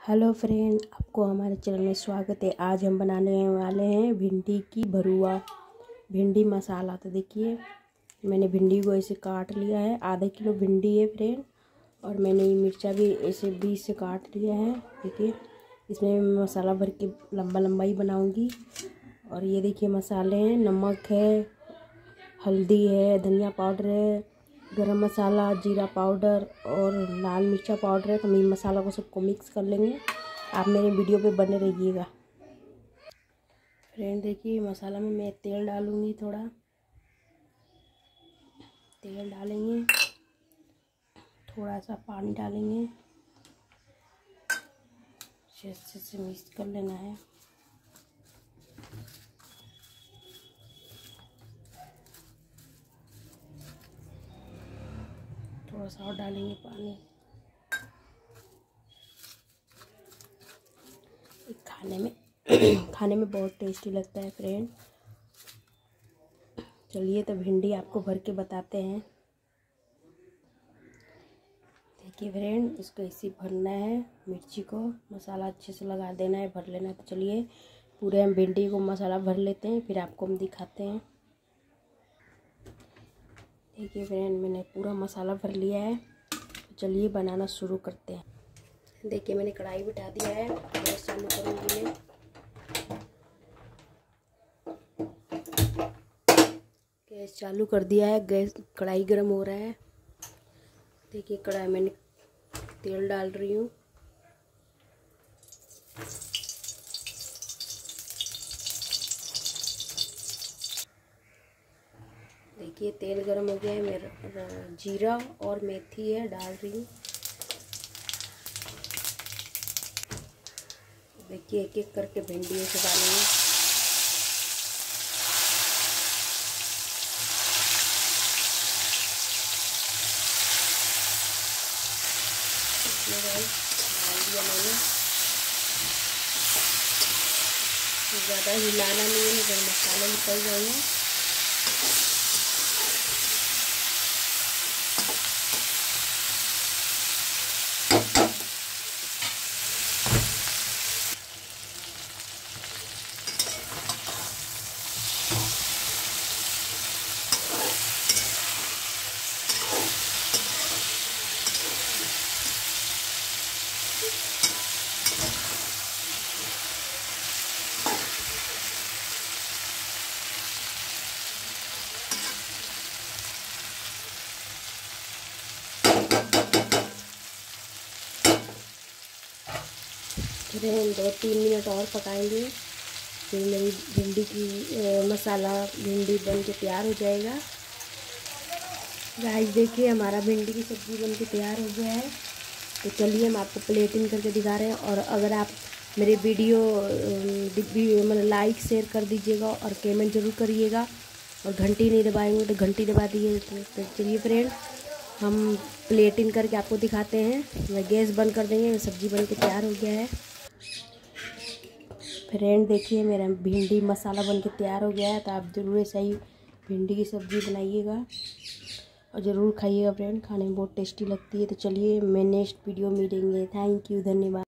Hello friend, आपको हमारे channel में स्वागत है। आज हम बनाने वाले हैं भिंडी की भरुआ, भिंडी मसाला। तो देखिए, मैंने भिंडी को ऐसे काट लिया है। आधा किलो भिंडी है फ्रेंड। और मैंने ये मिर्चा भी ऐसे 20 से काट लिया है। देखिए, इसमें मैं मसाला भर के लंबा लंबा ही बनाऊंगी। और ये देखिए मसाले हैं, नमक है, हल्दी है, धनिया पाउडर है, गरम मसाला, जीरा पाउडर और लाल मिर्चा पाउडर है। तो मीट मसाला को सबको मिक्स कर लेंगे। आप मेरे वीडियो पे बने रहिएगा फ्रेंड। देखिए, मसाला में मैं तेल डालूँगी, थोड़ा तेल डालेंगे, थोड़ा सा पानी डालेंगे, अच्छे से मिक्स कर लेना है। थोड़ा सा और डालेंगे पानी। खाने में बहुत टेस्टी लगता है फ्रेंड। चलिए, तो भिंडी आपको भर के बताते हैं। देखिए फ्रेंड, इसको ऐसे भरना है। मिर्ची को मसाला अच्छे से लगा देना है, भर लेना है। तो चलिए, पूरे हम भिंडी को मसाला भर लेते हैं, फिर आपको हम दिखाते हैं। देखिए फ्रेंड, मैंने पूरा मसाला भर लिया है। तो चलिए बनाना शुरू करते हैं। देखिए, मैंने कढ़ाई बिठा दिया है। गैस चालू करूँगी मैं। गैस चालू कर दिया है। गैस कढ़ाई गर्म हो रहा है। देखिए, कढ़ाई मैंने तेल डाल रही हूँ। देखिए, तेल गर्म हो गया है। मेरा जीरा और मेथी है, डाल रही हूँ। देखिए, एक एक करके भिंडियों से डालेंगे। डाल दिया मैंने। ज़्यादा हिलाना नहीं है, नहीं मसाले निकल जाएंगे। फिर हम 2-3 मिनट और पकाएंगे। फिर मेरी भिंडी की मसाला भिंडी बन के तैयार हो जाएगा। गाइस, देखिए, हमारा भिंडी की सब्ज़ी बन के तैयार हो गया है। तो चलिए, हम आपको प्लेटिंग करके दिखा रहे हैं। और अगर आप मेरे वीडियो मतलब लाइक शेयर कर दीजिएगा और कमेंट जरूर करिएगा। और घंटी नहीं दबाएंगे तो घंटी दबा दिए। तो चलिए फ्रेंड, हम प्लेटिंग करके आपको दिखाते हैं। मैं गैस बंद कर देंगे। सब्ज़ी बन के तैयार हो गया है फ्रेंड। देखिए, मेरा भिंडी मसाला बन के तैयार हो गया है। तो आप ज़रूर ऐसा ही भिंडी की सब्ज़ी बनाइएगा और ज़रूर खाइएगा फ्रेंड। खाने में बहुत टेस्टी लगती है। तो चलिए, मैं नेक्स्ट वीडियो मिलेंगे। थैंक यू, धन्यवाद।